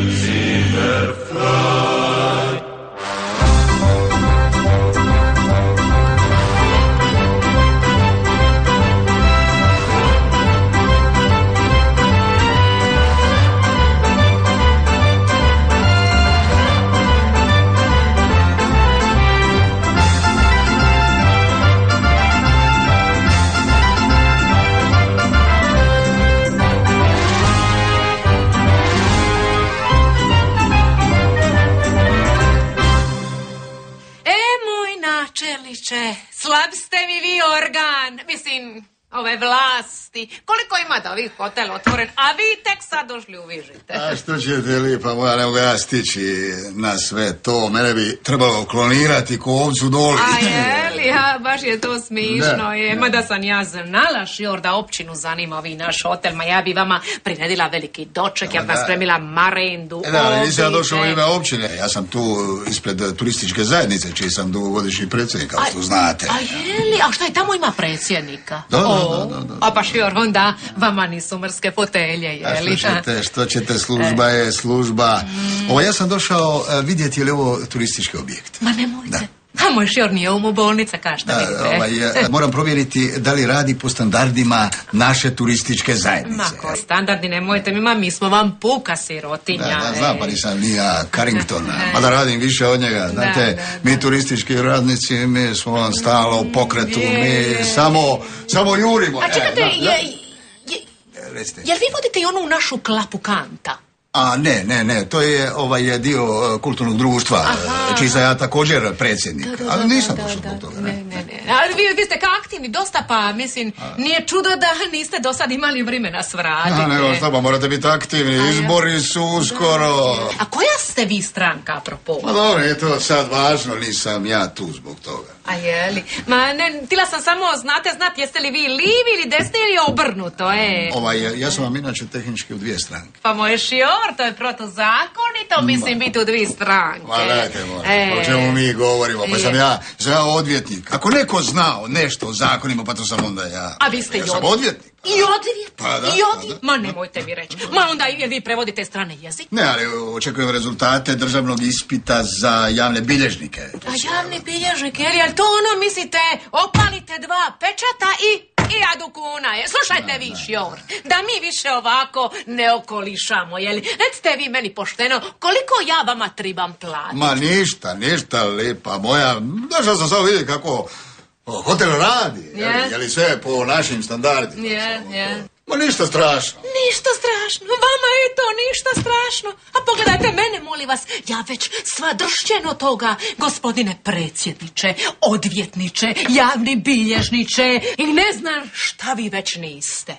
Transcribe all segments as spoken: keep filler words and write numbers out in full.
Slab ste mi vi organ, mislim, ove vlasti. Koliko ima da vi hotel otvoren, a vi tek sad došli uvižite. A što ćete, lipa moja, ne mogu ja stići na sve to. Mene bi trebalo klonirati ko ovcu doli. A je li, a baš je to smišno. Je. Ma da sam ja znala šjor da općinu zanima ovi naš hotel, ma ja bi vama priredila veliki doček, ja bi vas spremila marendu. E da, ali nisam ja došao u ime općine. Ja sam tu ispred turističke zajednice, čiji sam dugogodišnji predsjednik, kao što znate. A je li, a šta je tamo ima predsjednika? Da, da, da, da, da. A pa šjor, onda vama nisu mrske fotelje, je li? A što ćete, što ćete, služba je služba. Mm. Ovo, ja sam došao vidjeti je li ovo turistički objekt. Ma nemojte. Da. A moj šjor nije umu bolnica, kao što vidite. Ovaj, moram provjeriti da li radi po standardima naše turističke zajednice. Ma ko standardi, nemojte mi, ma mi smo vam puka sirotinja. Da, da, znam, pa nisam ni ja Carringtona, ma da radim više od njega. Znate, da, da, da. Mi turistički radnici, mi smo vam stalo u pokretu, mi samo, samo jurimo. A čekajte, e, je, je, jel vi vodite i onu našu klapu kanta? A ne, ne, ne, to je ovaj dio uh, kulturnog društva, aha, čiji sam ja također predsjednik, da, da, ali nisam došao zbog toga. Ne, ne, ne. Ali vi, vi ste kao aktivni dosta, pa mislim, a. nije čudo da niste do sad imali vremena svratiti. A nego što, pa morate biti aktivni, a, izbori su uskoro. A koja ste vi stranka, apropo? Pa dobro, je to sad važno, nisam ja tu zbog toga. A je li? Ma ne, tila sam samo, znate, znate, jeste li vi livi ili desni ili obrnuto, e? Ovaj, ja sam vam inače tehnički u dvije stranke. Pa moj šjor, to je protuzakonito, mislim, biti u dvije stranke. Ma dajte, moram, e. o čemu mi govorimo, pa sam ja, sam ja odvjetnik. Ako neko znao nešto o zakonima, pa to sam onda ja. A vi ste ja i sam odvjetnik. I odvjetnik? Pa da, I odvjetnik? pa da. Ma nemojte mi reći. Ma onda i vi prevodite strane jezik? Ne, ali očekujem rezultate državnog ispita za javne bilježnike. A javni bilježnike, je li, ali to ono mislite, opalite dva pečata i... I adu kuna je. Slušajte vi, šjor, da mi više ovako ne okolišamo, jeli? Recite vi meni pošteno, koliko ja vama tribam platiti? Ma ništa, ništa, lipa moja. Došao sam samo vidjeti kako hotel radi, yeah. je, je li sve po našim standardima. Je, je. Ma ništa strašno. Ništa strašno, vama je to ništa strašno. A pogledajte mene, molim vas, ja već sva dršćeno toga, gospodine predsjedniče, odvjetniče, javni bilježniče i ne znam šta vi već niste.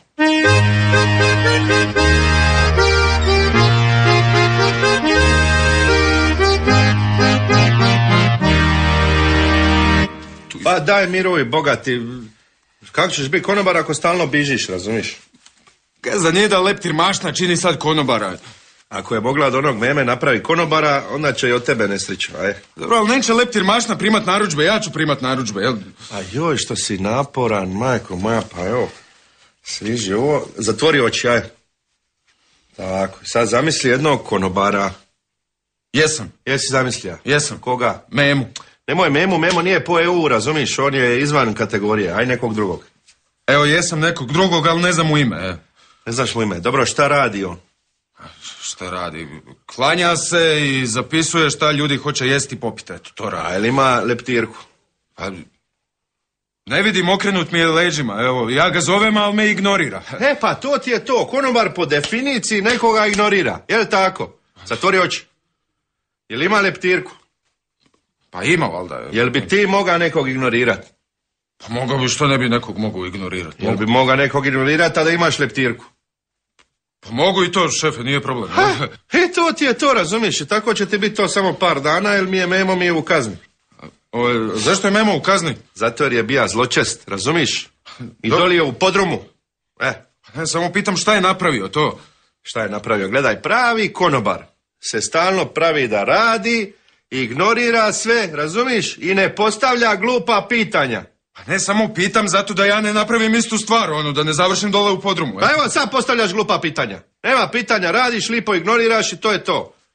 Pa daj mirovi, bogati, kako ćeš biti konobar ako stalno bižiš, razumiš? Za nije da leptir mašna čini sad konobara. Ako je mogla od onog meme napravi konobara, onda će i od tebe nesreća, aj. Dobro, ali neće leptir mašna primat narudžbe, ja ću primat narudžbe, jel? A joj, što si naporan, majko moja, pa evo, sviži ovo, zatvori oči, aj. Tako, sad zamisli jednog konobara. Jesam. Jesi zamislija? Jesam. Koga? Memu. Nemoj Memu, Memo nije po E U, razumiš, on je izvan kategorije, aj nekog drugog. Evo, jesam nekog drugog, ali ne znam u ime, e. Ne znaš mu ime. Dobro, šta radi on? Šta radi? Klanja se i zapisuje šta ljudi hoće jesti i popiti. Eto, to radi. A ili ima leptirku? Pa, ne vidim, okrenut mi je leđima. Evo, ja ga zovem, ali me ignorira. E, pa to ti je to. Konobar po definiciji nekoga ignorira. Je li tako? Zatvori oči. Je li ima leptirku? Pa ima, valjda. Jel bi ti mogao nekog ignorirati? Pa mogao bi, što ne bi nekog mogu ignorirati? Jel bi mogao nekog ignorirati, a da imaš leptirku? Pa mogu i to, šefe, nije problem. Ha, e, to ti je to, razumiješ? I tako će ti biti to samo par dana, jer mi je Memo mi je u kazni. O, zašto je Memo u kazni? Zato jer je bija zločest, razumiš? I Do... dolio u podrumu. E. Ne, samo pitam šta je napravio to. Šta je napravio? Gledaj, pravi konobar se stalno pravi da radi, ignorira sve, razumiš? I ne postavlja glupa pitanja. Pa ne, samo pitam zato da ja ne napravim istu stvar, ono, da ne završim dole u podrumu. Pa evo, sad postavljaš glupa pitanja. Nema pitanja, radiš, lipo ignoriraš i to je to.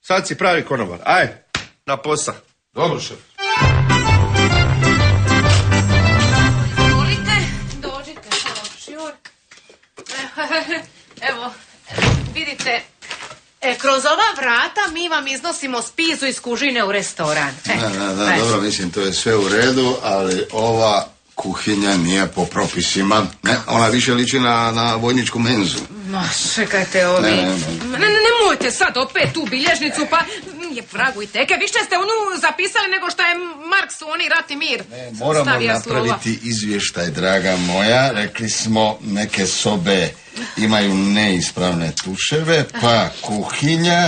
Sad si pravi konobar. Aj, na posao. Dobro, šef. Dođite, dođite, šjor. Evo, vidite, e, kroz ova vrata mi vam iznosimo spizu iz kužine u restoran. E, Da, da, da, dobro, mislim, to je sve u redu, ali ova kuhinja nije po propisima. Ne, ona više liči na, na vojničku menzu. Ma, čekajte ovi. Ne, ne, ne. Ne, ne, nemojte sad opet tu bilježnicu, pa je vragu i teke. Više ste onu zapisali nego što je Marks u oni Rat i mir. Ne, moramo stavio napraviti slova. izvještaj, draga moja. Rekli smo, neke sobe imaju neispravne tuševe, pa kuhinja...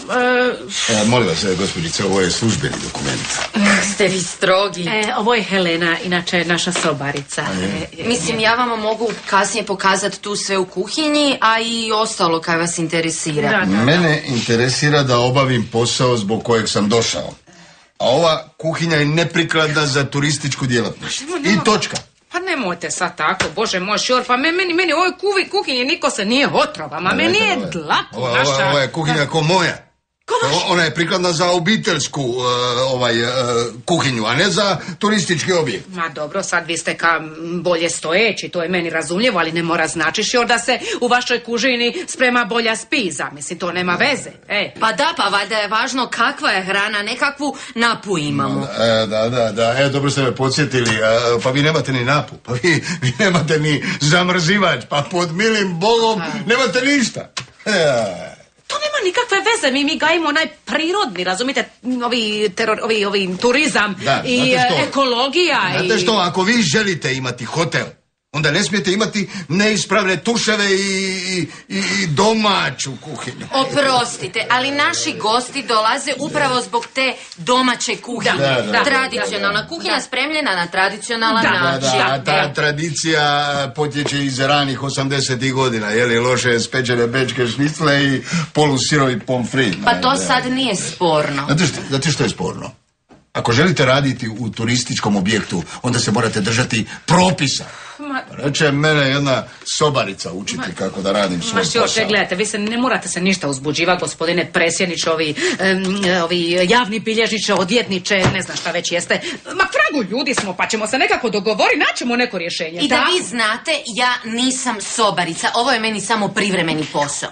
E, molim vas, gospođice, ovo je službeni dokument. Ste vi strogi. E, ovo je Helena, inače naša sobarica. E, Mislim, ja vam mogu kasnije pokazati tu sve u kuhinji, a i ostalo kaj vas interesira. Da, da. Mene interesira da obavim posao zbog kojeg sam došao. A ova kuhinja je neprikladna za turističku djelatnost. I točka. Pa nemojte sad tako, bože moj šjor, pa meni, meni, meni u ovoj kuvi, kuhinji niko se nije otrova, ma meni je dlaku Ova, naša... ova, ova je kuhinja ko moja. Ko vaša? O- Ona je prikladna za obiteljsku uh, ovaj, uh, kuhinju, a ne za turistički objekt. Ma dobro, sad vi ste ka m, bolje stojeći, to je meni razumljivo, ali ne mora znači šjor da se u vašoj kužini sprema bolja spiza, mislim, to nema veze, ej. Pa da, pa valjda je važno kakva je hrana, nekakvu napu imamo. E, da, da, da, e, dobro ste me podsjetili, e, pa vi nemate ni napu, pa vi, vi nemate ni zamrzivač, pa pod milim Bogom nemate ništa. E, To nema nikakve veze, mi, mi gajimo onaj prirodni, razumite, ovi, teror, ovi, ovi turizam Da, i znate što? e, ekologija. Znate i... što, ako vi želite imati hotel, onda ne smijete imati neispravne tuševe i, i, i domaću kuhinju. Oprostite, ali naši gosti dolaze upravo zbog te domaće kuhinje. Da, da, da. Tradicionalna kuhinja spremljena na tradicionalan Da, Da, način. da, a ta tradicija potječe iz ranih osamdesetih godina, je li loše spečene bečke šnicle i polusirovi pomfrit. Pa to sad nije sporno. Znate što, znate što je sporno? Ako želite raditi u turističkom objektu, onda se morate držati propisa. Ma- Reče mene jedna sobarica učiti kako da radim svoj Ma što, posao. gledajte, vi se ne morate se ništa uzbuđivati, gospodine predsjedniče, ovi, em, ovi javni bilježniče, odvjetniče, ne znam šta već jeste. Ma fragu ljudi smo, pa ćemo se nekako dogovoriti, naćemo neko rješenje. I da vi znate, ja nisam sobarica. Ovo je meni samo privremeni posao.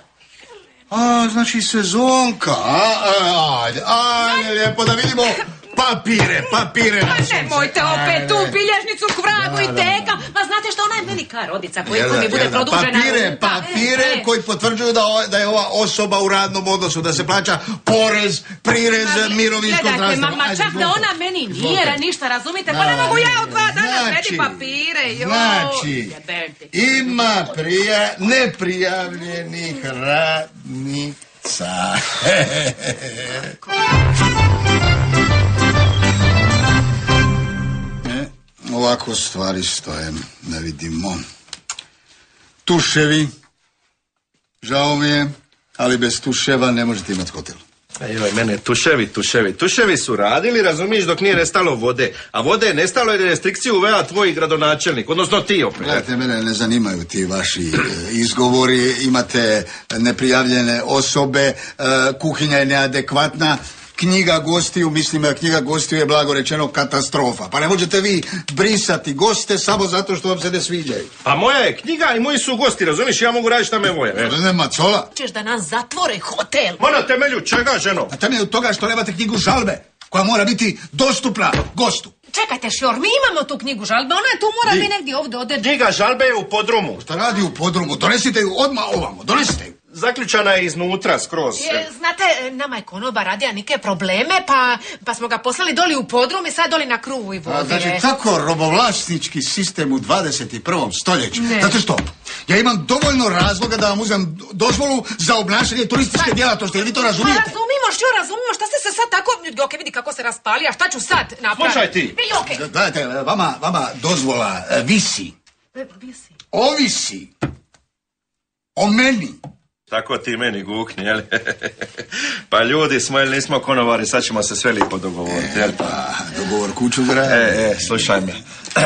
A, znači sezonka, a, a, ajde, ajde, lijepo da vidimo papire, papire. Ma nemojte opet tu bilježnicu k vragu i teka. Ma znate što, ona je velika rodica koji Jel da, mi bude jel da, produžena. papire, ruka. papire E, e. koji potvrđuju da, ova- da je ova osoba u radnom odnosu, da se plaća porez, prirez, Ma, mirovinsko gledajte, zdravstveno. ma, ma Ajde, čak da izvolite. ona meni nije Izvolite. ništa, razumite? Da, Pa ne mogu ja u dva dana znači, sredi papire. Joj. Znači, Jebem ti. ima prija, neprijavljenih radnica. E, ovako stvari stoje, da vidimo. Tuševi, žao mi je, ali bez tuševa ne možete imati hotel. Joj, mene, tuševi, tuševi. Tuševi su radili, razumiješ, dok nije nestalo vode. A vode je nestalo jer je restrikciju uvela tvoj gradonačelnik, odnosno ti opet. Gledajte, mene ne zanimaju ti vaši e, izgovori, imate neprijavljene osobe, e, kuhinja je neadekvatna, knjiga gostiju, mislim, knjiga gostiju je blago rečeno katastrofa. Pa ne možete vi brisati goste samo zato što vam se ne sviđaju. Pa moja je knjiga i moji su gosti, razumiješ, ja mogu raditi šta me voje. E. Ne, Macola, Češ da nas zatvore hotel. Ma na temelju čega, ženo? na temelju toga što nemate knjigu žalbe, koja mora biti dostupna gostu. Čekajte, šjor, mi imamo tu knjigu žalbe, ona je tu, mora Di? biti negdje ovdje ode. Knjiga žalbe je u podrumu. Šta radi u podrumu? Donesite ju odmah ovamo, donesite ju. Zaključana je iznutra, skroz. E, znate, e, nama je konoba radija neke probleme, pa, pa smo ga poslali doli u podrum i sad doli na kruvu i vodi. A, znači, e. tako robovlasnički sistem u dvadeset i prvom stoljeću. Ne. Znate što? Ja imam dovoljno razloga da vam uzem dozvolu za obnašanje turističke djelatnosti, jel vi to Pa razumijete? razumimo, što razumimo, šta ste se sad tako... Joke, vidi kako se raspali, a šta ću sad napraviti? Slušaj ti. Vi, Joke. Gledajte, vama, vama dozvola e, visi, E, visi. ovisi o meni. Tako ti meni gukni, jel? Pa ljudi smo, jel nismo konobari, sad ćemo se sve lijepo dogovoriti, jel? Pa, dogovor kuću grada. E, e, slušaj me.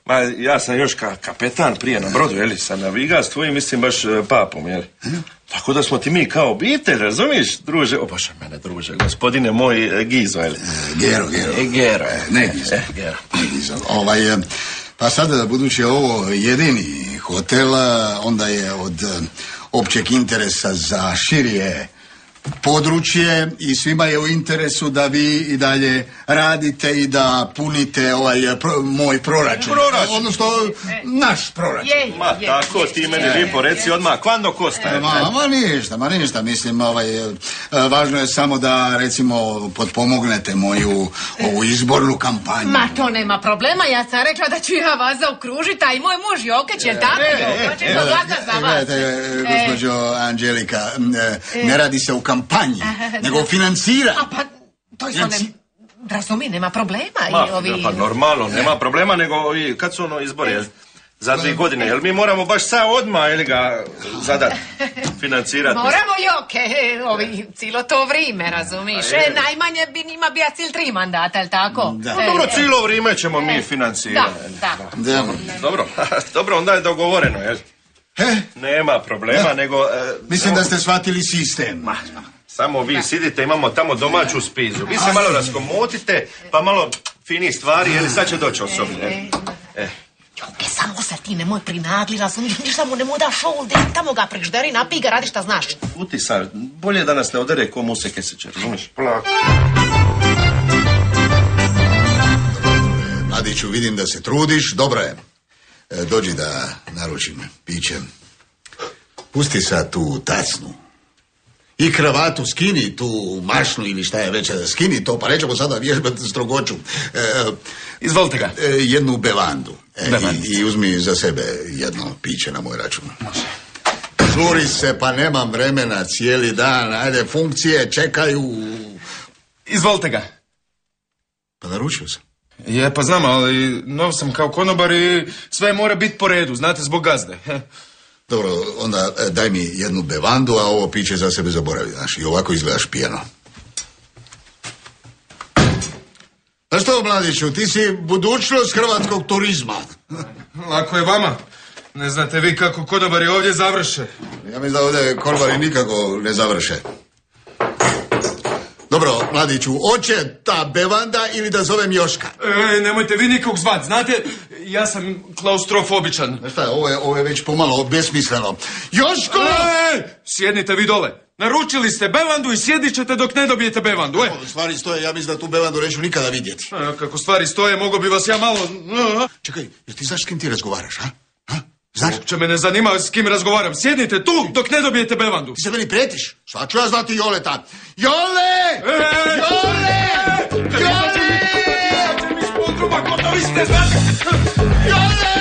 Ma, ja sam još ka kapetan prije na brodu, jeli, sam navigač tvojim, mislim, baš uh, papom, jeli. Tako da smo ti mi kao obitelj, razumiješ, druže, o bože mene, druže, gospodine moj, Gizo, jeli. E, Gero, Gero. E, Gero. E, ne Gizo. E, Gero. Ne Gizo. Ovaj, pa sada, budući je ovo jedini hotel, onda je od općeg interesa za širije područje i svima je u interesu da vi i dalje radite i da punite ovaj pro, moj proračun. Proračun. Odnosno, naš proračun. Je, Ma, je, tako, je, ti je, meni je, lijepo reci je. odmah, kvando kostaje? Ma, ma ništa, ma ništa, mislim, ovaj, važno je samo da, recimo, potpomognete moju ovu izbornu kampanju. Ma to nema problema, ja sam rekla da ću ja vas zaokružiti, a i moj muž Jokeć, jel tako? Joko će to glasa za vas. Gledajte, gospođo Anđelika, ne radi se o kampanji, nego o financiranju. A pa, to je ne... Razumi, nema problema. Ma, I ovi... pa normalno, nema problema, nego ovi, kad su ono izbori, jel? Za dvije godine, jel mi moramo baš sad odmah, jel ga zadat, financirati? Moramo, Joke, ovi, cijelo to vrijeme, razumiš? E, najmanje bi njima bija cilj tri mandata, jel tako? Da. No, dobro, cijelo vrijeme ćemo mi financirati. Da, da. Da. Dobro, dobro, onda je dogovoreno, jel? He? Nema problema, Da. nego... e, Mislim da ste shvatili sistem. Samo vi sidite, imamo tamo domaću spizu. Vi se malo raskomotite, pa malo fini stvari, jel sad će doći osobno, jel? E. Joke, samo se ti nemoj prinagli, razumiš? Ništa mu ne mu daš ovdje, tamo ga prižderi, napij ga, radi šta znaš. Uti sad, bolje da nas ne odere ko muse keseće, razumiješ? Polako. Mladiću, vidim da se trudiš, dobro je. E, dođi da naručim piće. Pusti sad tu tacnu. I kravatu skini, tu mašnu ili šta je već, skini to, pa nećemo sada vježbati strogoću. E, Izvolite ga. e, jednu bevandu. E, Bevandicu. i, I uzmi za sebe jedno piće na moj račun. Žuri se, pa nemam vremena cijeli dan, ajde, funkcije čekaju. Izvolite ga. Pa naručio sam. Je, pa znam, ali nov sam kao konobar i sve mora biti po redu, znate, zbog gazde. Dobro, onda e, daj mi jednu bevandu, a ovo piće za sebe zaboravi, znaš, i ovako izgledaš pijano. A što, mladiću, ti si budućnost hrvatskog turizma. Lako je vama. Ne znate vi kako konobari ovdje završe. Ja mislim da ovdje konobari nikako ne završe. Dobro, mladiću, hoće ta bevanda ili da zovem Joška? E, nemojte vi nikog zvat, znate, ja sam klaustrofobičan. Znaš šta, ovo je, ovo je već pomalo besmisleno. Joško! E, sjednite vi dole. Naručili ste bevandu i sjedit ćete dok ne dobijete bevandu, e. Stvari stoje, ja mislim da tu bevandu neću nikada vidjeti. E, kako stvari stoje, mogo bi vas ja malo... Čekaj, jer ti znaš s kim ti razgovaraš, a? a? Znaš? Uopće me ne zanima s kim razgovaram. Sjednite tu dok ne dobijete bevandu. Ti se meni pretiš? Šta ću ja zvati Joleta? Jole! E, Jole! Jole! mi iz podruba, gotovi ste, znate. Jole!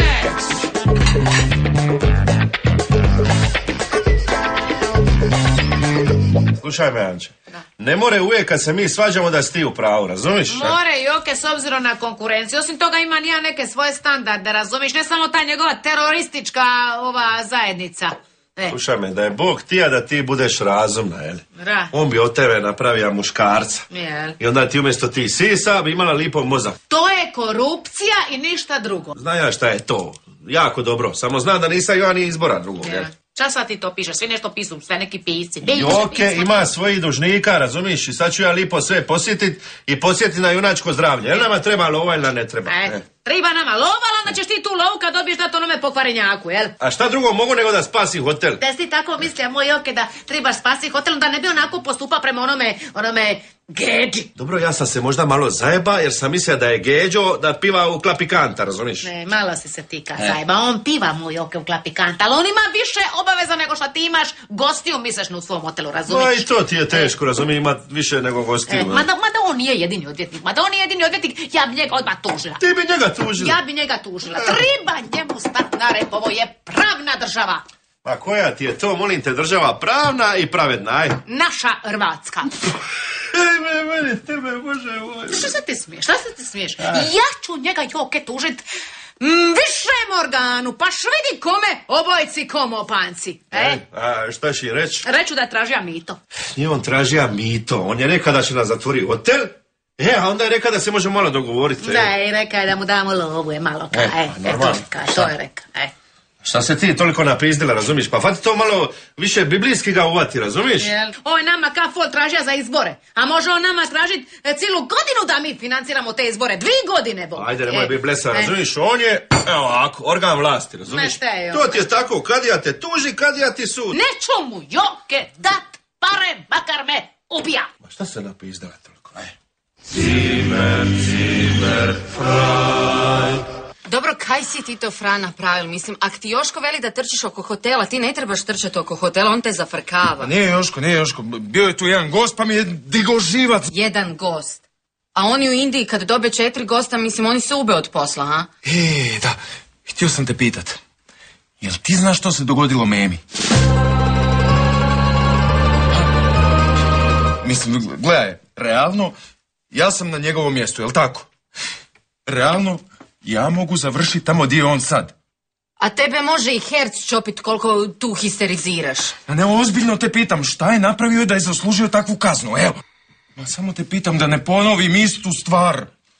Slušaj me, Anče. Ne more uvijek kad se mi svađamo da si ti u pravu, razumiš? More, Joke, s obzirom na konkurenciju. Osim toga ima nija neke svoje standarde, razumiš? Ne samo ta njegova teroristička ova zajednica. E. Slušaj me, da je Bog tija da ti budeš razumna, jel? Da. On bi od tebe napravio muškarca. Jel. I onda ti umjesto ti sisa bi imala lipov mozak. To je korupcija i ništa drugo. Znam ja šta je to. Jako dobro. Samo znam da nisam ja ni izbora drugog, jel? Časa ti to pišeš, svi nešto pisu, sve neki pisci. Joke ima svojih dužnika, razumiš? I sad ću ja lipo sve posjetit i posjetit na junačko zdravlje. Jel nama treba lova ili ne treba? E, E. treba nama lova, onda ćeš ti tu lovu kad dobiješ dat onome pokvarenjaku, jel? A šta drugo mogu nego da spasi hotel? Da si ti tako mislio, moj Joke, da trebaš spasi hotel, da ne bi onako postupa prema onome, onome Geđi. Dobro, ja sam se možda malo zajeba jer sam mislio da je Geđo da piva u klapikanta, razumiješ? Ne, malo si se ti kazajba, on piva moj Joke u klapikanta, ali on ima više obaveza nego što ti imaš gostiju mislišnu u svom hotelu, Ma razumiješ? i to ti je teško, razumiješ, ima više nego gostiju. E, mada, mada on nije jedini odvjetnik, mada on nije jedini odvjetnik, ja bi njega odmah tužila. Ti bi njega tužila. Ja bi njega tužila. Treba njemu stati na rep, ovo je pravna država. Pa koja ti je to, molim te, država pravna i pravedna, aj? Naša Hrvatska. Ej, me, meni, tebe, bože moj. Šta se ti smiješ? Šta se ti smiješ? Ja ću njega, Joke, tužit mm, višem organu, pa vidi kome obojci komopanci. E? E, a šta će reći? Reću da je tražija mito. Nije on tražija mito, on je rekao da će nas zatvori hotel E, a onda je rekao da se može malo dogovoriti. Da, i rekao je da mu damo lovu, je malo ka, E, e, pa e, normalno. to, ka, to je rekao, e. Šta se ti toliko napizdila, razumiš? Pa fati to malo više biblijski ga uvati, razumiš? Jel? Ovo je nama ka fol tražija za izbore. A može on nama tražiti e, cijelu godinu da mi financiramo te izbore. Dvi godine, bo. Ajde, nemoj E, biti blesa, e. razumiješ? On je, evo ovako, organ vlasti, razumiš? Ma šta je on? To ti je tako, kad ja te tuži, kad ja ti sud. Neću mu joke dat pare, makar me ubija. Ma šta se napizdala toliko, aj? Dobro, kaj si ti to, Fran, napravil? Mislim, ak ti Joško veli da trčiš oko hotela, ti ne trebaš trčati oko hotela, on te zafrkava. Pa nije Joško, nije Joško. Bio je tu jedan gost pa mi je digao živac. Jedan gost. A oni u Indiji kad dobe četiri gosta, mislim, oni se ube od posla, ha? E, da, htio sam te pitat. Jel ti znaš što se dogodilo Memi? Mislim, gledaj, realno, ja sam na njegovom mjestu, jel tako? Realno, ja mogu završiti tamo gdje je on sad. A tebe može i herc čopit koliko tu histeriziraš. A ne, ozbiljno te pitam, šta je napravio da je zaslužio takvu kaznu, evo. Ma samo te pitam da ne ponovim istu stvar.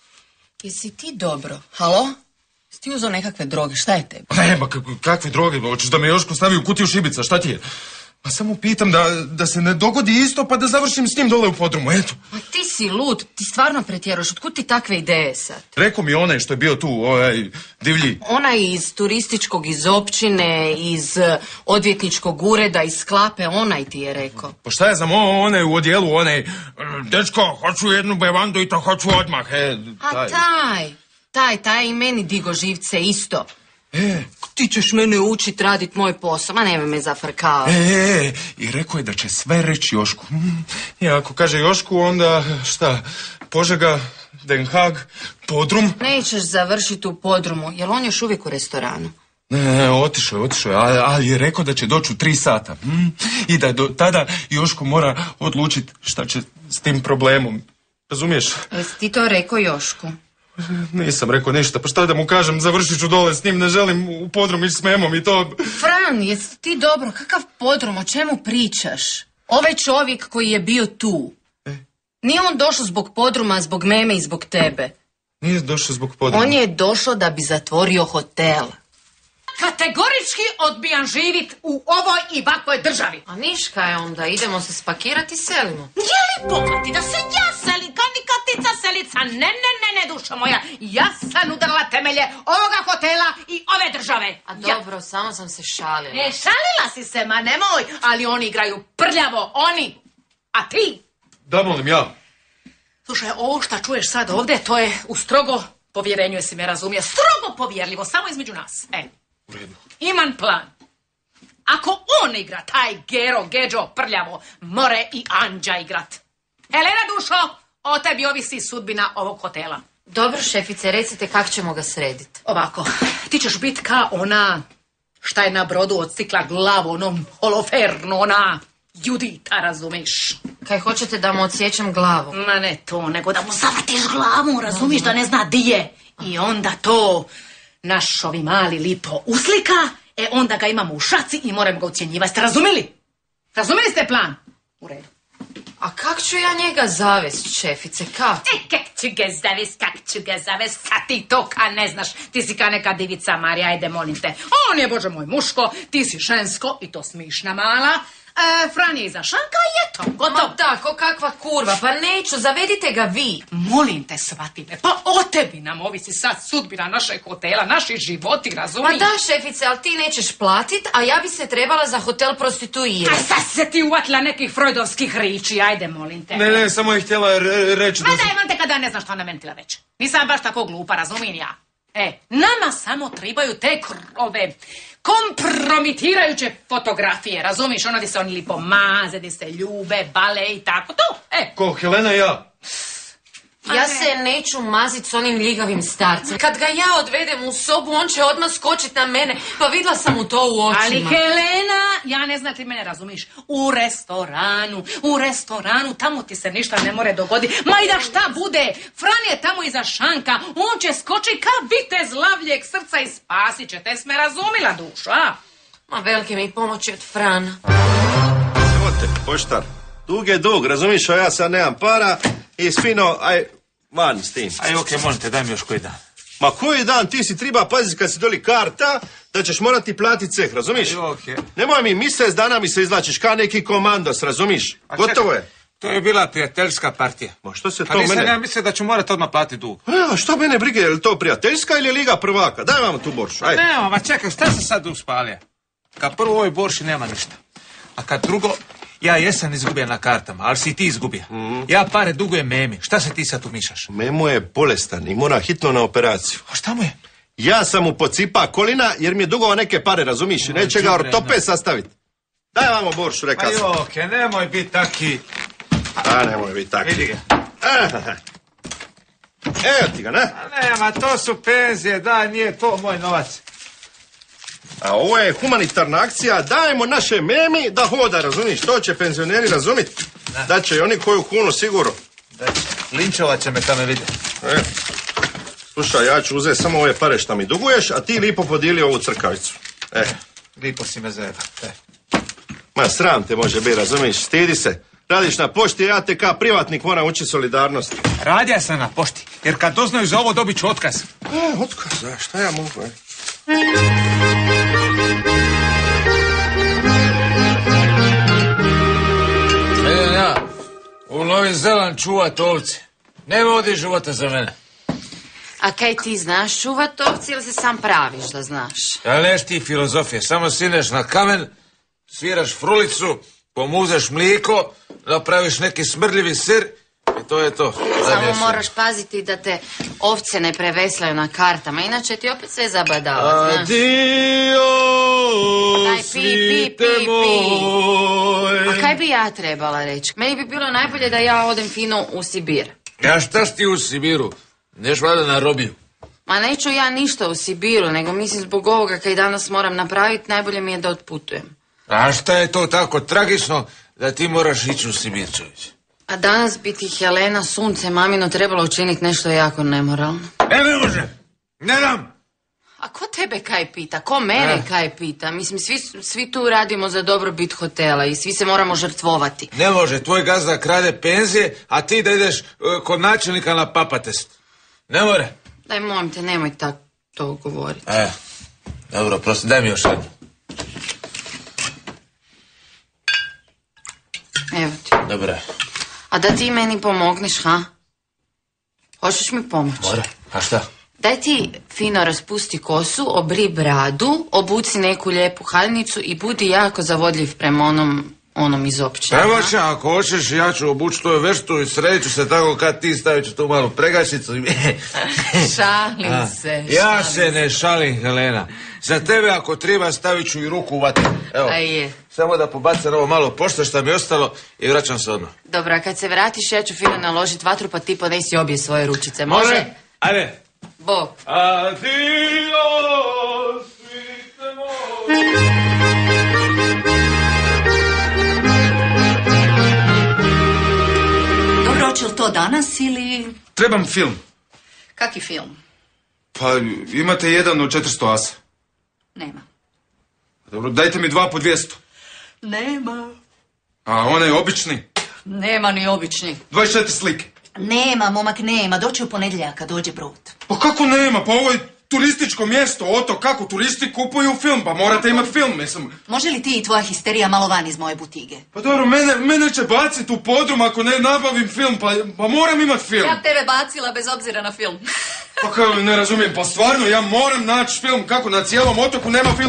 Jesi ti dobro? Halo? Jesi ti uzeo nekakve droge? Šta je tebi? Ne, ma kak- kakve droge, hoćeš da me Joško stavi u kutiju šibica, šta ti je? Ma samo pitam da, da se ne dogodi isto pa da završim s njim dole u podrumu, eto. Ma ti si lud, ti stvarno pretjeraš. Otkud ti takve ideje sad? Rekao mi onaj što je bio tu, ovaj, divlji. Ona iz turističkog, iz općine, iz eh, odvjetničkog ureda, iz Klape, onaj ti je rekao. Pa šta je za mo, onaj u odjelu, onaj, dečko, hoću jednu bevandu i to hoću odmah, e, A taj. taj, taj, taj i meni digo živce isto. E, Ti ćeš mene učit radit moj posao, ma nemoj me zafrkava. e, e, i rekao je da će sve reći Jošku. Mm, I ako kaže Jošku, onda šta, Požega, Den Haag, Podrum? Nećeš završiti u podrumu, jer on još uvijek u restoranu. Ne, ne, otišao je, otišao je, ali, ali je rekao da će doći u tri sata. Mm, I da do tada Joško mora odlučiti šta će s tim problemom. Razumiješ? Jesi ti to rekao Jošku? Nisam rekao ništa, pa šta da mu kažem, završit ću dole s njim, ne želim u podrum ići s Memom i to... Fran, jesi ti dobro? Kakav podrum, o čemu pričaš? Ovaj čovjek koji je bio tu. Nije on došao zbog podruma, zbog Meme i zbog tebe. Nije došao zbog podruma. On je došao da bi zatvorio hotel. Kategorički odbijam živit u ovoj i ovakvoj državi. A niška je onda, idemo se spakirati i selimo. Je li bogati da se ja selim, kao ni katica selica? Ne, ne, ne, ne, duša moja. Ja sam udarila temelje ovoga hotela i ove države. A Ja. dobro, samo sam se šalila. E, šalila si se, ma nemoj. Ali oni igraju prljavo, oni. A ti? Da, molim, ja. Slušaj, ovo što čuješ sad ovdje, to je u strogo povjerenju, jesi me razumije. Strogo povjerljivo, samo između nas. E, imam plan. Ako on igra, taj Gero, Geđo, prljavo, more i Anđa igrat. Helena, dušo, o tebi ovisi sudbina ovog hotela. Dobro, šefice, recite kako ćemo ga srediti. Ovako, ti ćeš biti ka ona šta je na brodu odstikla glavu, onom holofernu, ona Judita, razumiš? Kaj hoćete da mu odsjećam glavu? Ma ne to, nego da mu zavrtiš glavu, razumiš, da ne zna di je. I onda to naš ovi mali lipo uslika, e onda ga imamo u šaci i moram ga ucjenjivati. Ste razumili? Razumili ste plan? U redu. A kak ću ja njega zavest, šefice, kak? E, kak ću ga zavest, kak ću ga zavest, kad ti to ka ne znaš. Ti si ka neka divica, Marija, ajde molim te. On je, bože moj, muško, ti si žensko i to smišna mala. E, Fran je iza šanka i eto, gotovo. Ma tako, kakva kurva, pa neću, zavedite ga vi. Molim te, shvati me, pa o tebi nam ovisi sad sudbina našeg hotela, naši životi, Ma razumiješ? da, šefice, ali ti nećeš platit, a ja bi se trebala za hotel A prostituirati. sad se ti uvatila nekih freudovskih riči, ajde molim te. Ne, ne, samo je htjela re- reći Ma da... daj, man te kada ne znaš što ona meni htjela reći. Nisam baš tako glupa, razumijem ja. E, nama samo trebaju te ove kompromitirajuće fotografije, razumiješ? Ono gdje se oni lipo maze, gdje se ljube, bale i tako to. E, Ko, Helena i ja? Ja se neću mazit s onim ljigavim starcem. Kad ga ja odvedem u sobu, on će odmah skočit na mene. Pa vidla sam mu to u očima. ali Helena, ja ne znam ti mene razumiš. U restoranu, u restoranu, tamo ti se ništa ne more dogoditi. Ma i da šta bude, Fran je tamo iza šanka, on će skočiti ka vitez lavljeg srca i spasit će te, sme razumila duša, a? Ma velike mi pomoći od Frana. Evo te, poštar. Dug je dug, razumiš, a ja sad nemam para i fino, aj, Van s tim. Aj, okej, možete, daj mi još koji dan. Ma koji dan, ti si treba paziti kad si doli karta, da ćeš morati platiti ceh, razumiš? Aj, okej. Nemoj mi mjesec dana mi se izvlačiš ka neki komandos, razumiš? A Gotovo čekaj, je. To je bila prijateljska partija. Ma što se A to nisam mene... ja mislio da ću morati odmah platiti dug. A što mene brige, je li to prijateljska ili je liga prvaka? Daj vam tu boršu, ajde. Ne, ma čekaj, šta se sad uspalija? Kad prvo u ovoj borši nema ništa. A kad drugo, ja jesam izgubio na kartama, ali si ti izgubio. Mm. Ja pare dugujem Memi. Šta se ti sad umišaš? Memo je bolestan i mora hitno na operaciju. A šta mu je? Ja sam mu pocipa kolina jer mi je dugova neke pare, razumiš? I neće ga ortope sastaviti. Daj vamo boršu, rekao sam. Aj, okej, nemoj biti taki... A, nemoj biti taki. Vidi ga. Evo ti ga, ne? A ne, ma to su penzije, daj, nije to moj novac. A ovo je humanitarna akcija, dajemo naše Memi da hoda, razumiješ? To će penzioneri razumjeti. Da će i oni koju kunu, sigurno. Da će. Linčovat će me kad me vide. E. Slušaj, ja ću uzeti samo ove pare što mi duguješ, a ti lipo podijeli ovu crkavicu. E. Lipo si me zajeba. E. Ma sram te može biti, razumiješ? Stidi se. Radiš na pošti, ja te kao privatnik moram učiti solidarnost. Radija sam na pošti, jer kad doznaju za ovo dobit ću otkaz. E, otkaz, a šta ja mogu, e? Idem ja u Novi Zeland čuvat ovce. Nema ovdje života za mene. A kaj ti znaš čuvat ovce ili se sam praviš da znaš? Ja neš ti filozofije, samo sineš na kamen, sviraš frulicu, pomuzeš mlijeko, napraviš neki smrdljivi sir i to je to. Samo moraš paziti da te ovce ne preveslaju na kartama, inače ti opet sve zabadava, znaš. Adio, Daj, pi, pi, svite pi, pi. moj. A kaj bi ja trebala reći? Meni bi bilo najbolje da ja odem fino u Sibir. Ja šta si ti u Sibiru? Neš vada na robiju. Ma neću ja ništa u Sibiru, nego mislim zbog ovoga kaj danas moram napraviti, najbolje mi je da otputujem. A šta je to tako tragično da ti moraš ići u Sibir, čovječ? A danas bi ti Helena, sunce, mamino, trebalo učiniti nešto jako nemoralno. E, ne može! Ne dam! A ko tebe kaj pita? Ko mene E. kaj pita? Mislim, svi, svi tu radimo za dobrobit hotela i svi se moramo žrtvovati. Ne može, tvoj gazda krade penzije, a ti da ideš uh, kod načelnika na papatest. Ne more. Daj, molim te, nemoj tako to govoriti. E, dobro, prosti, daj mi još jednu. Evo ti. Dobro. A da ti meni pomogneš, ha? Hoćeš mi pomoći? More. A šta? Daj ti fino raspusti kosu, obri bradu, obuci neku lijepu haljnicu i budi jako zavodljiv prema onom, onom iz općine. Evo ha? će, ako hoćeš, ja ću obući tvoju veštu i sreću se tako kad ti stavit ću tu malu pregačicu. i- Šalim A, se. ja šalim se ne šalim, Helena. Za tebe ako treba stavit ću i ruku u vatru. Evo, A je. samo da pobacam ovo malo pošto što mi je ostalo i vraćam se odmah. Dobro, a kad se vratiš, ja ću fino naložit vatru, pa ti ponesi obje svoje ručice. Može? Ajde. Bog. Adio, svite moj. Dobro, hoće li to danas ili... Trebam film. Kaki film? Pa imate jedan od četiristo asa. Nema. Dobro, dajte mi dva po dvjesto. Nema. A onaj obični? Nema ni obični. dvadeset četiri slike. Nema, momak, nema. Doći u ponedjeljak kad dođe brod. Pa kako nema? Pa ovo je turističko mjesto, oto, kako turisti kupuju film, pa morate imati film, mislim. Može li ti i tvoja histerija malo van iz moje butige? Pa dobro, mene, mene će baciti u podrum ako ne nabavim film, pa, pa moram imati film. Ja tebe bacila bez obzira na film. Pa kao, ne razumijem, pa stvarno, ja moram naći film, kako na cijelom otoku nema film.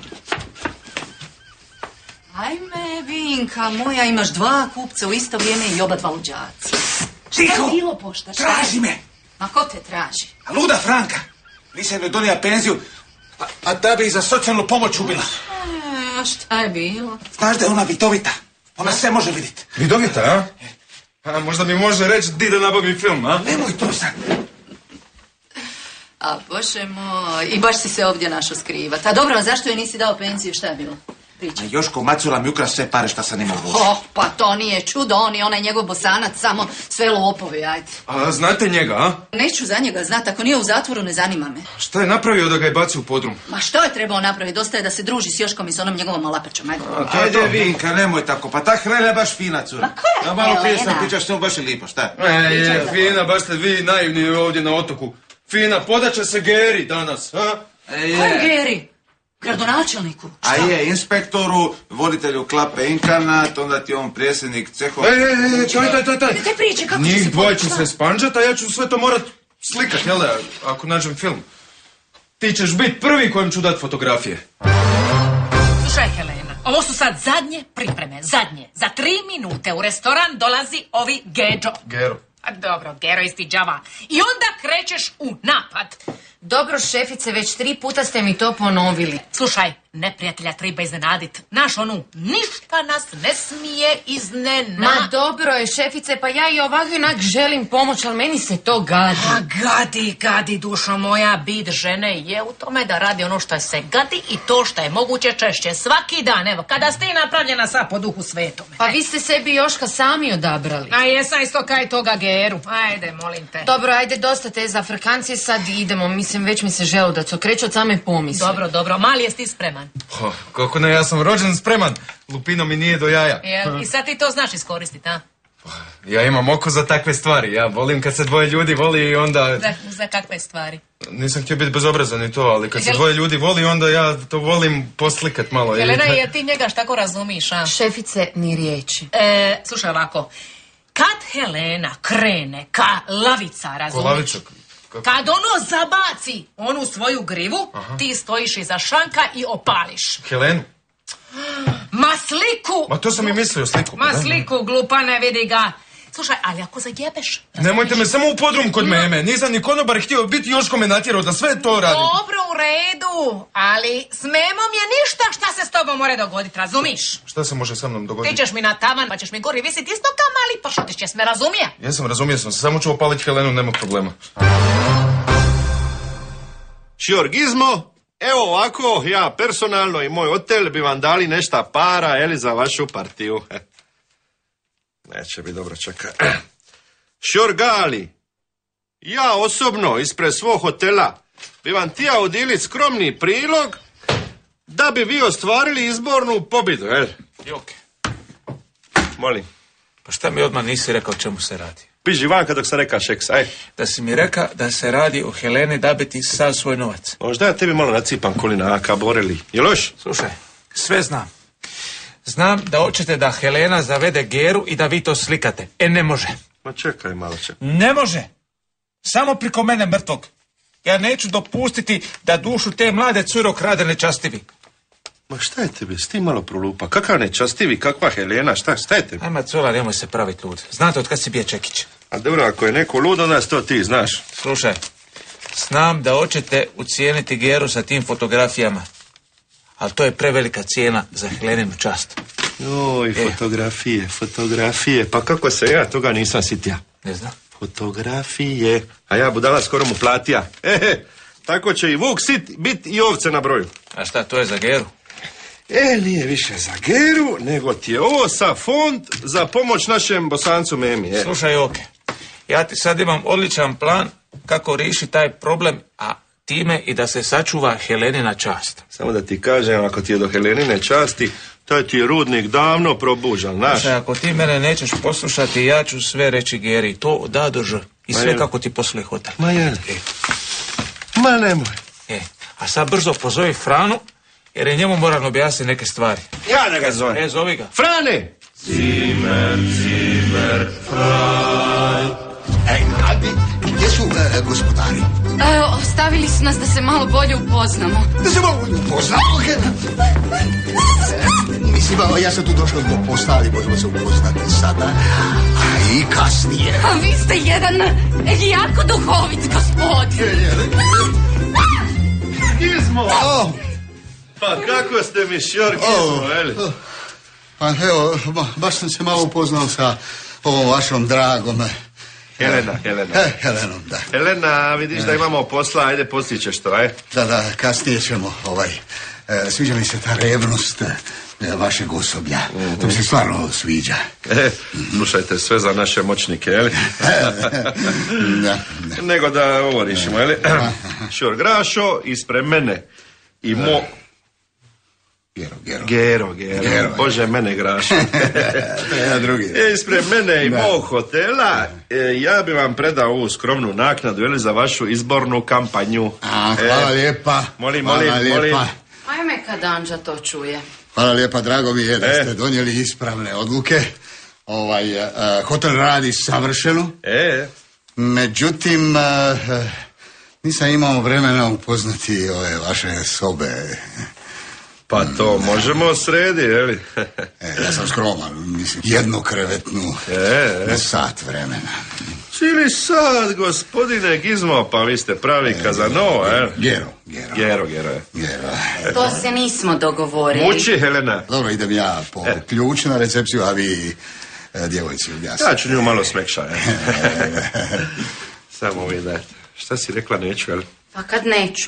Ajme, Vinka moja, imaš dva kupca u isto vrijeme i oba dva luđaci. Šta je bilo, pošta? Šta je? Traži me! Ma ko te traži? A luda Franka! Nisam joj donija penziju, a, a da bi i za socijalnu pomoć ubila. E, a šta je bilo? Znaš da je ona vidovita. Ona sve može vidjeti. Vidovita, a? A možda mi može reći di da nabavim film, a? Nemoj to sad. A bože moj, i baš si se ovdje našao skrivat. A dobro, a zašto joj nisi dao penziju, šta je bilo? Pričaj. A Joško Macula mi ukra sve pare šta sam imao u Oh, pa to nije čudo, on i onaj njegov bosanac, samo sve lopovi, ajde. A znate njega, a? Neću za njega znati, ako nije u zatvoru ne zanima me. Šta je napravio da ga je bacio u podrum? Ma što je trebao napraviti? Dosta je da se druži s Joškom i s onom njegovom malapačom, ajde. Ajde, Vinka, nemoj tako, pa ta Helena je baš fina cura. Ma koja Ja malo prije sam Helena? pričao što mu baš je lipo, šta? E, je, Fina, baš ste vi naivni ovdje na otoku. Fina, podaće se Geri danas, a? E, Kojem Geri? Gradonačelniku? A je, inspektoru, voditelju klape Inkanat, onda ti on predsjednik cehova. E, e, e, taj, taj, taj, taj. Te priče, kako će se Njih dvoje će povući? se spanđat, a ja ću sve to morat slikat, jel da, ako nađem film. Ti ćeš biti prvi kojem ću dat fotografije. Slušaj, Helena, ovo su sad zadnje pripreme, zadnje. Za tri minute u restoran dolazi ovi Geđo. Gero. A dobro, Gero isti džava. I onda krećeš u napad. Dobro, šefice, već tri puta ste mi to ponovili. Slušaj, neprijatelja treba iznenadit. Naš onu, ništa nas ne smije iznenaditi. Ma dobro je, šefice, pa ja i ovako onak želim pomoć, ali meni se to gadi. A gadi, gadi, dušo moja, bit žene je u tome da radi ono što se gadi i to što je moguće češće. Svaki dan, evo, kada ste i napravljena sa po duhu svetome. Pa vi ste sebi Joška sami odabrali. A jesam isto kaj toga Geru. Ajde, molim te. Dobro, ajde, dosta te za Afrikancije, sad idemo, mislim, već mi se želudac okreće od same pomisli. Dobro, dobro, mali jesi ti spreman. Oh, kako ne, ja sam rođen spreman. Lupino mi nije do jaja. Jel? I sad ti to znaš iskoristiti, a? Ja imam oko za takve stvari. Ja volim kad se dvoje ljudi voli i onda... Za, za kakve stvari? Nisam htio biti bezobrazan i to, ali kad se Jel- dvoje ljudi voli, onda ja to volim poslikat malo. Helena, I- jer ti njega tako razumiš, a? Šefice, ni riječi. E, slušaj ovako, kad Helena krene ka lavica, razumiješ? lavica? Kako? Kad ono zabaci onu svoju grivu, ti stojiš iza šanka i opališ. Helenu? Ma sliku! Ma to sam i mislio, sliku. Ma Da. sliku, glupane, vidi ga. Slušaj, ali ako zajebeš... Nemojte me samo u podrum kod meme. Nisam ni konobar htio biti, Joško me natjerao da sve to radim. Dobro, u redu, ali s memom je ništa šta se s tobom more dogoditi, razumiš? Šta se može sa mnom Ti dogoditi? ćeš mi na tavan, pa ćeš mi gori visiti isto kao mali pršutić, ćeš me razumije? Ja sam razumio sam se, samo ću opaliti Helenu, nema problema. Šiorgizmo, evo ovako, ja personalno i moj hotel bi vam dali nešta para, eli, za vašu partiju. Neće biti dobro, čekaj. Šiorgali, ja osobno ispred svog hotela bi vam tija udilit skromni prilog da bi vi ostvarili izbornu pobjedu, jel? Joke, Molim, pa šta mi odmah nisi rekao o čemu se radi? piži vanka dok sam reka šeks, aj. Da si mi reka da se radi o Heleni da bi ti sav svoj novac. Možda ja tebi malo nacipam kolina, aka boreli. Jel još? Slušaj, sve znam. Znam da hoćete da Helena zavede Geru i da vi to slikate. E, ne može. Ma čekaj malo, čekaj. Ne može. Samo priko mene mrtvog. Ja neću dopustiti da dušu te mlade cure krade nečastivi. Ma šta je tebi, s tim malo prolupa? Kakav nečastivi, kakva Helena, šta, šta je tebi? Ajma, cura, nemoj se praviti lud. Znate od kad si bija Čekić? A dobro, ako je neko lud, onda to ti, znaš. Slušaj, znam da hoćete ucijeniti Geru sa tim fotografijama. Ali to je prevelika cijena za Heleninu čast. Joj, E. fotografije, fotografije, pa kako se ja toga nisam sitija? Ne znam. Fotografije, a ja budala skoro mu platija. Ehe, tako će i vuk sit bit i ovce na broju. A šta, to je za Geru? E, nije više za Geru, nego ti je ovo sa fond za pomoć našem bosancu Memi. E. Slušaj, Oke, ja ti sad imam odličan plan kako riješi taj problem, a time i da se sačuva Helenina čast. Samo da ti kažem, ako ti je do Helenine časti, taj ti je rudnik davno probužan, znaš. Slušaj, ako ti mene nećeš poslušati, ja ću sve reći Geri, to da do ž. I Ma sve jel? kako ti posluje hotel. Ma jel? E, Ma nemoj. e, a sad brzo pozovi Franu, jer je njemu moram objasniti neke stvari. Ja da ga zovem. E, zovi ga. Frane! Ej, a di- gdje su e, gospodari? E, ostavili su nas da se malo bolje upoznamo. Da se malo upoznamo. Mislim, a ja sam tu došao zbog posla, ali možemo se upoznati sada, a i kasnije. A vi ste jedan jako duhovit gospodin. Gizmo! Oh, Pa kako ste mi šjor Gizmo, oh, eli? oh. Pa evo, ba- baš sam se malo upoznao sa ovom vašom dragom. Helena, Helena. E, Helenom, da. Helena, vidiš da imamo posla, ajde postićeš to, aj. Da, da, kasnije ćemo, ovaj, e, sviđa mi se ta revnost, e, vašeg osoblja. To mi se stvarno sviđa. E, slušajte, sve za naše moćnike, jeli? Da, da. Nego da ovo rišimo, jeli? Šor Grašo, ispred mene i mo... Gero, Gero. Gero, Gero. Gero, Bože, mene Grašo. Ja drugi. E, ispred mene i Da. mog hotela, e, ja bi vam predao ovu skromnu naknadu, jeli, za vašu izbornu kampanju. A, hvala E, lijepa. Molim, Hvala molim, lijepa. molim. Ajme kad Anđa to čuje. Hvala lijepa, drago mi je da E. ste donijeli ispravne odluke. Ovaj, uh, hotel radi savršeno. E, Međutim, uh, nisam imao vremena upoznati ove vaše sobe. pa to možemo sredi, jeli? E, ja sam skroman, mislim, jednokrevetnu E, na sat vremena. Čili sad, gospodine Gizmo, pa vi ste pravi Kazanova, jel? Gero, Gero. Gero, Gero je. Gero. To se nismo dogovorili. Muči, Helena. Dobro, idem ja po E. ključ na recepciju, a vi e, djevojci objasnite. Ja ću nju malo smekša, jel? Samo vi dajte. Šta si rekla, neću, jel? Pa kad neću.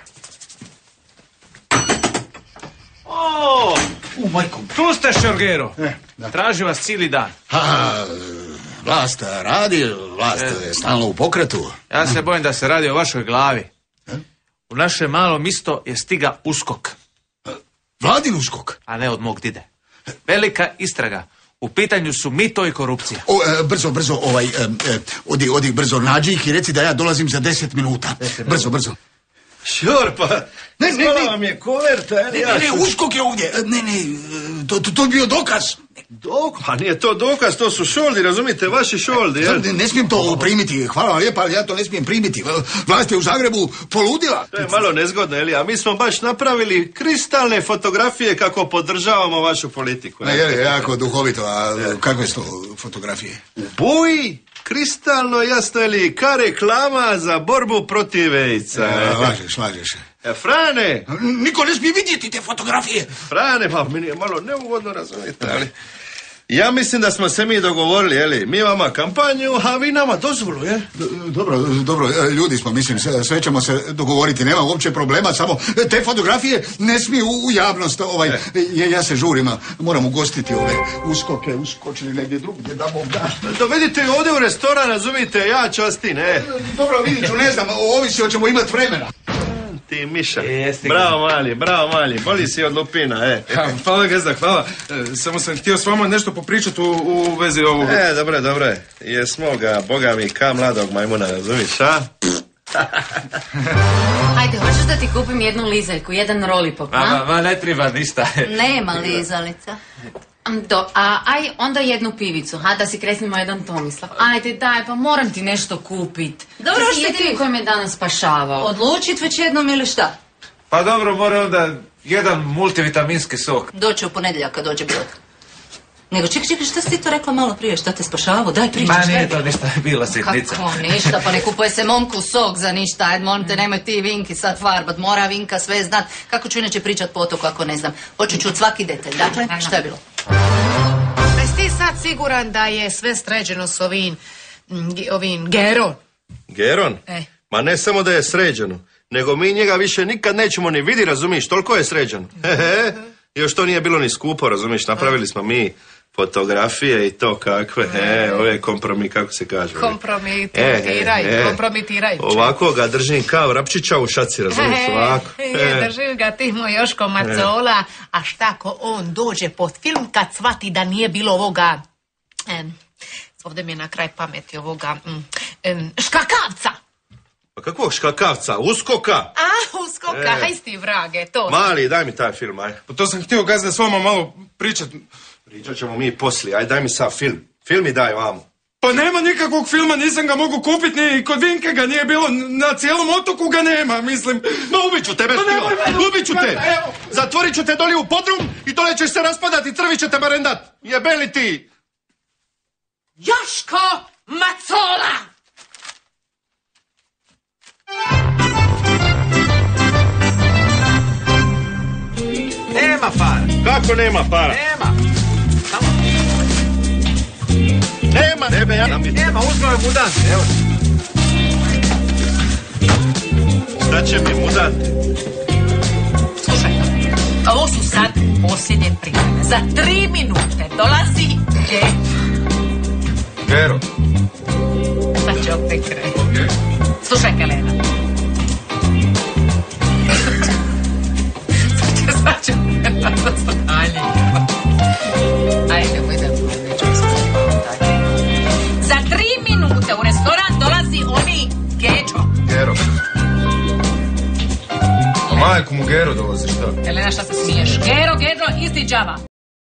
O, u majko, tu ste, Šorgero. E, da. Traži vas cijeli dan. Ha, vlast radi, vlast je stalno u pokretu. Ja se bojim da se radi o vašoj glavi. U naše malo misto je stiga uskok, Vladin uskok. a ne od mog dide. Velika istraga. U pitanju su mito i korupcija. O, e, brzo, brzo, ovaj, e, e, odi, odi brzo, nađi ih i reci da ja dolazim za deset minuta. Brzo, brzo. Šor, pa... Ne, ne, Hvala ne. vam je koverta, jel? Ne, Ja ne, ne, ću- uskok je ovdje. E, Ne, ne, e, to, to, to je bio dokaz. Dok, pa nije to dokaz, to su šoldi, razumite, vaši šoldi, jel? Ne, ne smijem to primiti, hvala vam lijepa, ali ja to ne smijem primiti. Vlast je u Zagrebu poludila. To je malo nezgodno, jel? A mi smo baš napravili kristalne fotografije kako podržavamo vašu politiku. Ne, jel? je, jako duhovito, a kakve su to fotografije? Boji, kristalno jasno, jel? Ka reklama za borbu protiv AIDS-a. E, lažeš, lažeš. E, Frane, Niko ne smije vidjeti te fotografije. Frane, pa meni je malo neugodno, razumijete, ali... Ja mislim da smo se mi dogovorili, jeli, mi vama kampanju, a vi nama dozvolu, je? Dobro, dobro, e, ljudi smo, mislim, sve, sve ćemo se dogovoriti, nema uopće problema, samo te fotografije ne smiju u, u javnost, ovaj, ja, ja se žurim, a moram ugostiti ove uskoke, uskočili negdje drugdje, da Bog da. Dovedite ih ovdje u restoran, razumijete, ja častim, e. Dobro, vidit ću, ne znam, ovisi hoćemo imati vremena. Ti Miša. E, stigao. Bravo mali, bravo mali, boli si od lupina, e. Ha, hvala Gazda, hvala. E, samo sam htio s vama nešto popričati u, u vezi ovog. E, dobre, dobre. Jesmo ga, boga mi, ka mladog majmuna, razumiš, a? Ajde, hoćeš da ti kupim jednu lizaljku, jedan rolipop, Ma, ma, a? ma, ne treba ništa. Nema lizalica. Do, a, aj, onda jednu pivicu, ha, da si kresnimo jedan Tomislav. Ajde, daj, pa moram ti nešto kupit. Dobro, Ti si što jedini ti- koji me danas spašavao. Odlučit već jednom ili šta? Pa dobro, mora onda jedan multivitaminski sok. Doće u ponedjeljak kad dođe Bilek. Nego čekaj, čekaj, šta si ti to rekla malo prije, šta te spašavao? Daj priča, Ma šta nije je? to ništa, bila sitnica. Kako ništa, pa ne kupuje se momku sok za ništa, ajde molim te, nemoj ti Vinki sad farbat, mora Vinka sve znat. Kako ću inače pričat po otoku ako ne znam? Hoću čut svaki detalj, dakle, šta je bilo? Jesi ti sad siguran da je sve sređeno s ovim, mm, ge- ovim Geron? Geron? E. Ma ne samo da je sređeno, nego mi njega više nikad nećemo ni vidi, razumiš, toliko je sređeno. Hehe. Još to nije bilo ni skupo, razumiš, napravili smo mi fotografije i to kakve, e, ove kompromi, kako se kaže. ove? Kompromitiraj, E, e, e. kompromitiraj. Ovako ga držim kao vrapčića u šaci, razumiješ, ovako. Je, E. drži ga ti moj Joško Macola, a šta ako on dođe pod film kad shvati da nije bilo ovoga, em, ovdje mi je na kraj pameti ovoga, mm, em, škakavca. Pa kakvog škakavca, uskoka? A, uskoka, E. haj sti vrage, to. Mali, daj mi taj film, aj. Pa to sam htio Gazda s vama malo pričati. Pričat ćemo mi poslije, aj daj mi sad film. Film mi daj vamo. Pa nema nikakvog filma, nisam ga mogu kupiti, ni kod Vinke ga nije bilo, na cijelom otoku ga nema, mislim. Ma ubit ću tebe, Pa Stilo, nemoj mene ubit ću te. ubiti, evo. Zatvorit ću te doli u podrum i dole ćeš se raspadati, crvi će te marendat. Jebeli ti. Joško Macola! Nema para, Kako nema para? nema. Samo Nema, nebe, ja nam nema, uzmeo je mudance, evo. Šta će mi mudat? Slušaj, Ovo su sad posljednje pripreme. Za tri minute dolazi Gero. Gero. Sad će opet krenuti. Slušaj, Helena. Sad će opet stanje. Ajde, nemoj da nećemo se dalje. Za tri minute u restoran dolazi oni Gečo. Gero. A majku mu Gero dolazi, šta? Helena, šta se smiješ? Gero, Gero, isti džava.